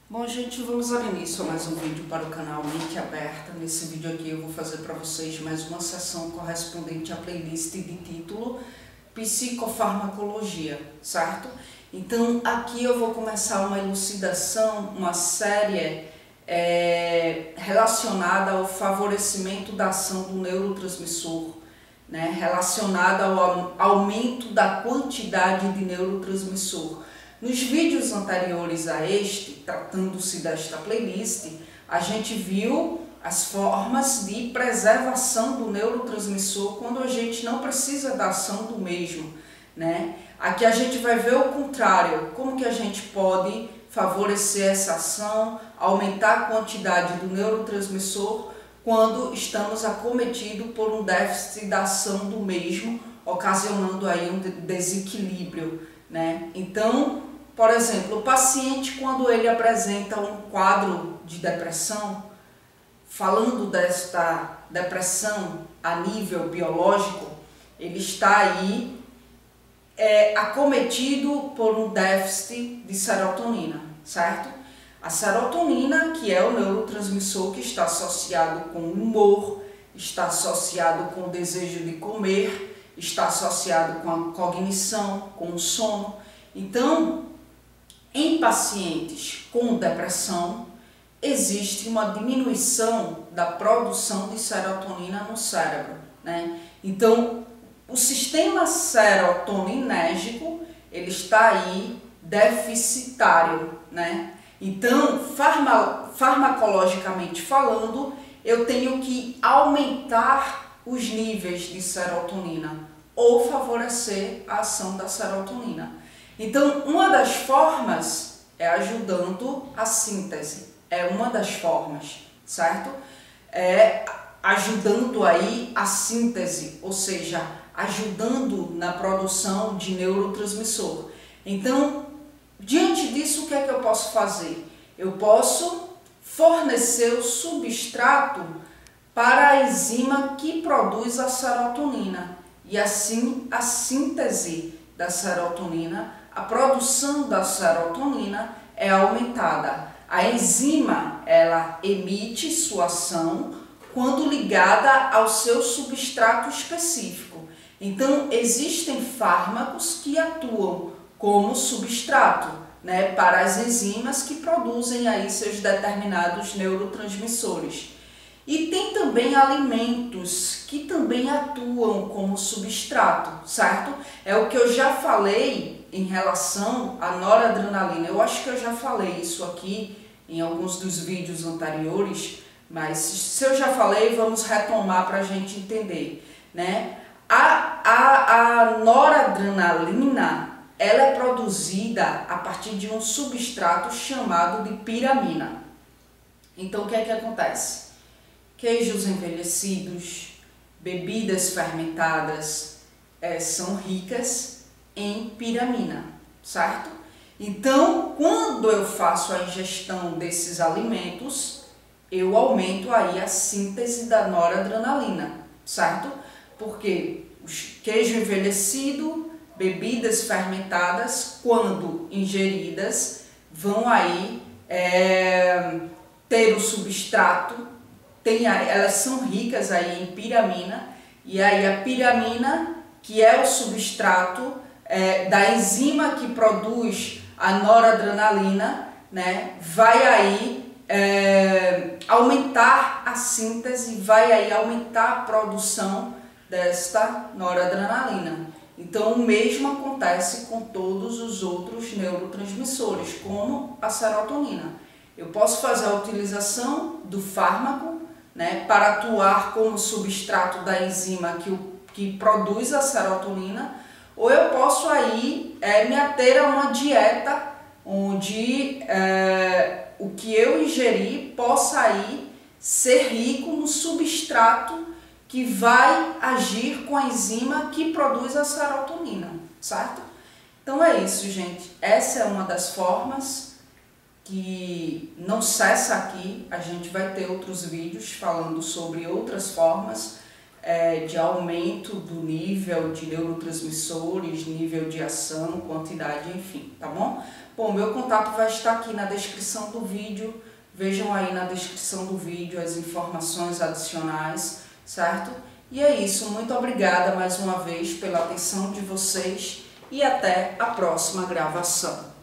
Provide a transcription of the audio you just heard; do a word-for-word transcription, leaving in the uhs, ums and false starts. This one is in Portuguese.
Bom, gente, vamos dar início a mais um vídeo para o canal Mente Aberta. Nesse vídeo aqui eu vou fazer para vocês mais uma sessão correspondente à playlist de título Psicofarmacologia, certo? Então aqui eu vou começar uma elucidação, uma série é, relacionada ao favorecimento da ação do neurotransmissor, né, relacionada ao aumento da quantidade de neurotransmissor. Nos vídeos anteriores a este, tratando-se desta playlist, a gente viu as formas de preservação do neurotransmissor quando a gente não precisa da ação do mesmo, né? Aqui a gente vai ver o contrário, como que a gente pode favorecer essa ação, aumentar a quantidade do neurotransmissor quando estamos acometidos por um déficit da ação do mesmo, ocasionando aí um desequilíbrio, né? Então, por exemplo, o paciente, quando ele apresenta um quadro de depressão, falando desta depressão a nível biológico, ele está aí é, acometido por um déficit de serotonina, certo? A serotonina, que é o neurotransmissor que está associado com o humor, está associado com o desejo de comer, está associado com a cognição, com o sono. Então, em pacientes com depressão, existe uma diminuição da produção de serotonina no cérebro, né? Então, o sistema serotoninérgico, ele está aí deficitário, né? Então, farma, farmacologicamente falando, eu tenho que aumentar os níveis de serotonina ou favorecer a ação da serotonina. Então, uma das formas é ajudando a síntese, é uma das formas, certo? É ajudando aí a síntese, ou seja, ajudando na produção de neurotransmissor. Então, diante disso, o que é que eu posso fazer? Eu posso fornecer o substrato para a enzima que produz a serotonina e assim a síntese da serotonina, a produção da serotonina é aumentada. A enzima, ela emite sua ação quando ligada ao seu substrato específico. Então, existem fármacos que atuam como substrato, né, para as enzimas que produzem aí seus determinados neurotransmissores. E tem também alimentos que também atuam como substrato, certo? É o que eu já falei em relação à noradrenalina. Eu acho que eu já falei isso aqui em alguns dos vídeos anteriores, mas se eu já falei, vamos retomar para a gente entender, né? A, a, a noradrenalina, ela é produzida a partir de um substrato chamado de piramina. Então, o que é que acontece? Queijos envelhecidos, bebidas fermentadas é, são ricas em piramina, certo? Então, quando eu faço a ingestão desses alimentos, eu aumento aí a síntese da noradrenalina, certo? Porque o queijo envelhecido, bebidas fermentadas, quando ingeridas, vão aí é, ter o substrato. Tem, elas são ricas aí em piramina, e aí a piramina, que é o substrato é, da enzima que produz a noradrenalina, né, vai aí é, aumentar a síntese, vai aí aumentar a produção desta noradrenalina. Então, o mesmo acontece com todos os outros neurotransmissores, como a serotonina. Eu posso fazer a utilização do fármaco, né, para atuar como substrato da enzima que, que produz a serotonina, ou eu posso aí é, me ater a uma dieta onde é, o que eu ingerir possa aí ser rico no substrato que vai agir com a enzima que produz a serotonina, certo? Então é isso, gente. Essa é uma das formas que não cessa aqui. A gente vai ter outros vídeos falando sobre outras formas é, de aumento do nível de neurotransmissores, nível de ação, quantidade, enfim, tá bom? Bom, meu contato vai estar aqui na descrição do vídeo, vejam aí na descrição do vídeo as informações adicionais, certo? E é isso, muito obrigada mais uma vez pela atenção de vocês e até a próxima gravação.